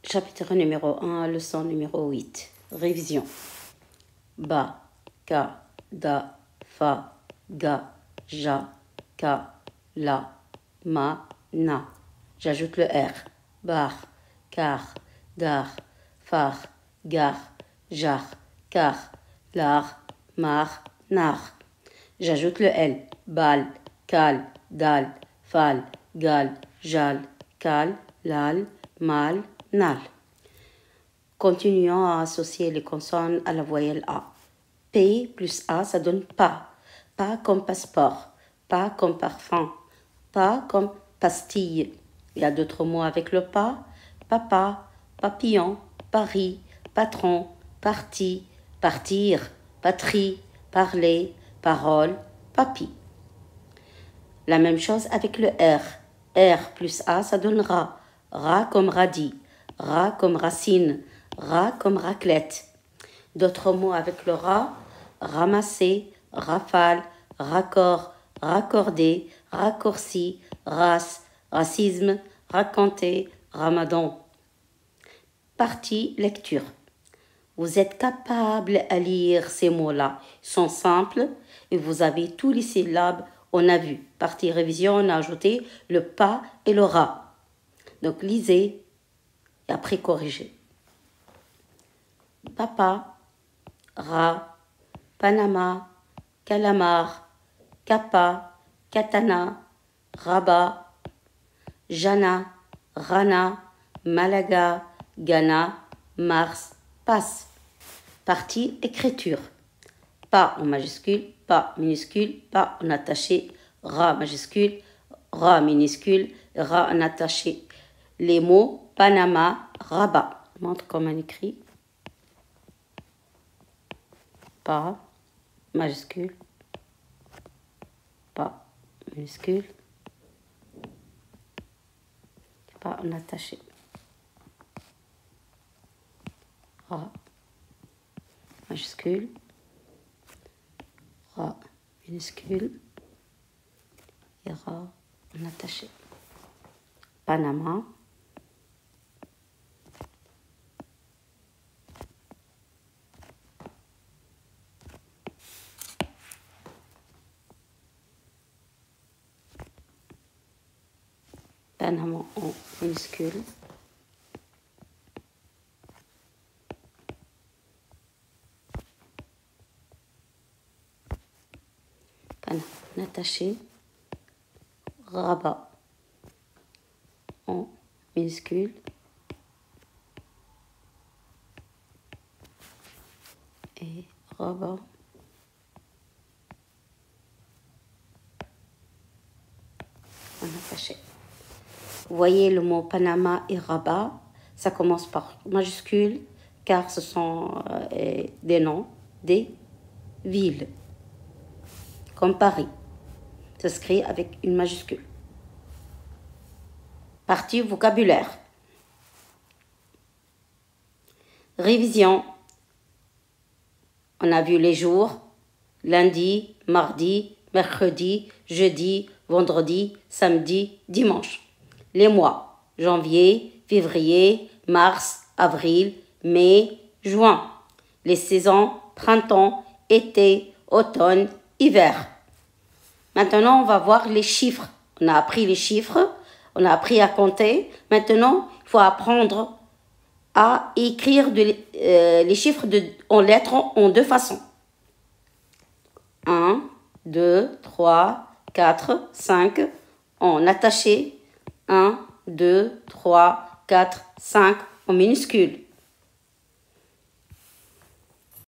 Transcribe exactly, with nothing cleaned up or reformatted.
Chapitre numéro un, leçon numéro huit. Révision. Ba, ka, da, fa, ga, ja, ka, la, ma, na. J'ajoute le R. Bar, car, dar, far, gar, jar, car, lar, mar, nar. J'ajoute le L. Bal, cal, dal, fal, gal, jal, cal, lal, mal, nal. Continuons à associer les consonnes à la voyelle A. P plus A, ça donne pas. Pas comme passeport, pas comme parfum, pas comme pastille. Il y a d'autres mots avec le pas. Papa, papillon, Paris, patron, parti, partir, patrie, parler, parole, papy. La même chose avec le R. R plus A, ça donne rat. Rat comme radis, rat comme racine, rat comme raclette. D'autres mots avec le rat, ramasser, rafale, raccord, raccordé, raccourci, race, racisme, raconter, ramadan. Partie lecture. Vous êtes capable à lire ces mots-là. Ils sont simples et vous avez tous les syllabes. On a vu. Partie révision, on a ajouté le pas et le rat. Donc lisez et après corrigez. Papa, rat, Panama, calamar, kappa, katana, rabat, jana, rana, Malaga, Ghana, Mars, passe. Partie écriture. Pas en majuscule, pas minuscule, pas en attaché, ra majuscule, ra minuscule, ra en attaché. Les mots Panama, rabat. Je montre comment on écrit. Pas majuscule, pas minuscule, pas en attaché. Ra majuscule, ra minuscule et ra en attaché. Panama, Panama en minuscule, Panama en attaché, rabat en minuscule, et rabat en attaché. Vous voyez le mot Panama et rabat, ça commence par majuscule car ce sont euh, des noms des villes, comme Paris. Ça s'écrit avec une majuscule. Partie vocabulaire. Révision. On a vu les jours, lundi, mardi, mercredi, jeudi, vendredi, samedi, dimanche. Les mois, janvier, février, mars, avril, mai, juin. Les saisons, printemps, été, automne, hiver. Maintenant, on va voir les chiffres. On a appris les chiffres, on a appris à compter. Maintenant, il faut apprendre à écrire de, euh, les chiffres de, en lettres en deux façons. un, deux, trois, quatre, cinq. En attaché. un, deux, trois, quatre, cinq en minuscule.